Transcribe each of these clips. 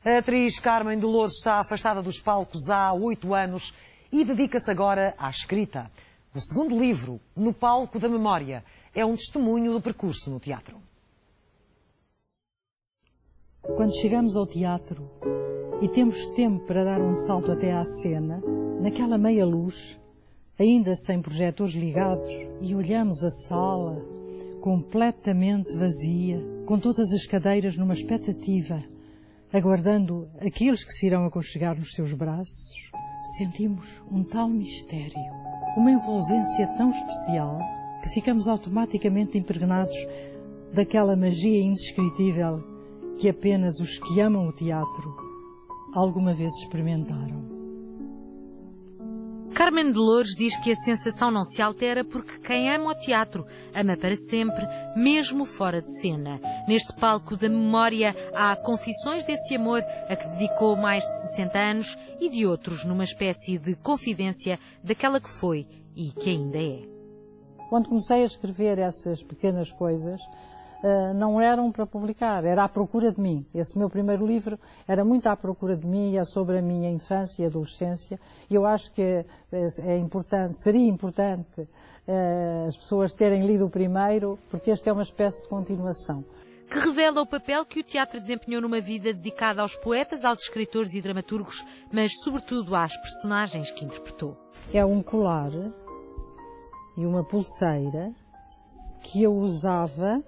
A atriz Carmen de Lourdes está afastada dos palcos há 8 anos e dedica-se agora à escrita. O segundo livro, No Palco da Memória, é um testemunho do percurso no teatro. Quando chegamos ao teatro e temos tempo para dar um salto até à cena, naquela meia luz, ainda sem projetores ligados, e olhamos a sala completamente vazia, com todas as cadeiras numa expectativa, aguardando aqueles que se irão aconchegar nos seus braços, sentimos um tal mistério, uma envolvência tão especial, que ficamos automaticamente impregnados daquela magia indescritível que apenas os que amam o teatro alguma vez experimentaram. Carmen de Lourdes diz que a sensação não se altera porque quem ama o teatro ama para sempre, mesmo fora de cena. Neste palco da memória há confissões desse amor a que dedicou mais de 60 anos e de outros numa espécie de confidência daquela que foi e que ainda é. Quando comecei a escrever essas pequenas coisas, não eram para publicar, era à procura de mim. Esse meu primeiro livro era muito à procura de mim, é sobre a minha infância e adolescência. E eu acho que é importante, seria importante as pessoas terem lido o primeiro, porque este é uma espécie de continuação. Que revela o papel que o teatro desempenhou numa vida dedicada aos poetas, aos escritores e dramaturgos, mas sobretudo às personagens que interpretou. É um colar e uma pulseira que eu usava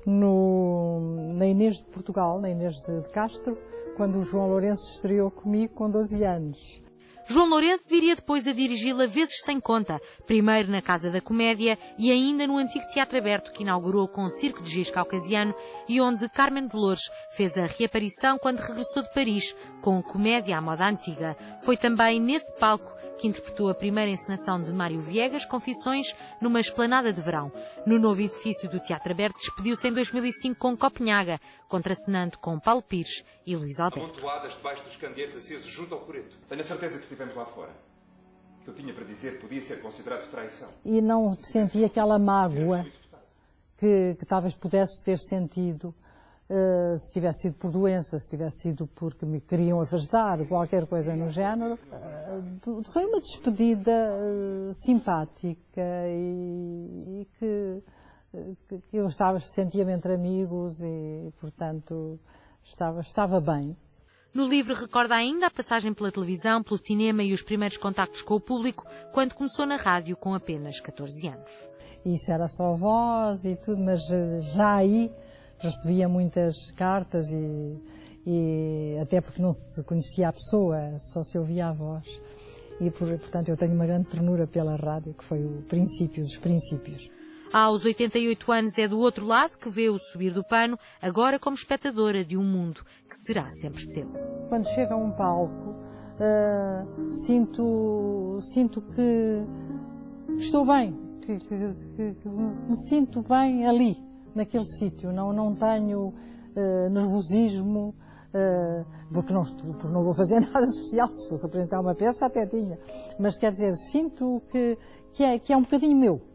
na Inês de Portugal, na Inês de Castro, quando o João Lourenço estreou comigo com 12 anos. João Lourenço viria depois a dirigi-la vezes sem conta, primeiro na Casa da Comédia e ainda no antigo Teatro Aberto que inaugurou com o Circo de Giz Caucasiano e onde Carmen de Lourdes fez a reaparição quando regressou de Paris com Comédia à moda antiga. Foi também nesse palco que interpretou a primeira encenação de Mário Viegas, Confissões, numa esplanada de verão. No novo edifício do Teatro Aberto despediu-se em 2005 com Copenhaga, contracenando com Paulo Pires e Luís Alberto. Amontoadas debaixo dos candeeiros acesos junto ao coreto. Tenho a certeza que estivemos lá fora. O que eu tinha para dizer podia ser considerado traição. E não senti aquela mágoa que talvez pudesse ter sentido se tivesse sido por doença, se tivesse sido porque me queriam afastar, qualquer coisa no género. Foi uma despedida simpática e que eu sentia-me entre amigos e, portanto, estava bem. No livro recorda ainda a passagem pela televisão, pelo cinema e os primeiros contactos com o público, quando começou na rádio com apenas 14 anos. Isso era só voz e tudo, mas já aí recebia muitas cartas e até porque não se conhecia a pessoa, só se ouvia a voz. E, portanto, eu tenho uma grande ternura pela rádio, que foi o princípio dos princípios. Aos 88 anos é do outro lado que vê o subir do pano, agora como espectadora de um mundo que será sempre seu. Quando chego a um palco, sinto que estou bem, que me sinto bem ali, naquele sítio. Não tenho nervosismo, porque não vou fazer nada especial. Se fosse apresentar uma peça até tinha. Mas quer dizer, sinto que é um bocadinho meu.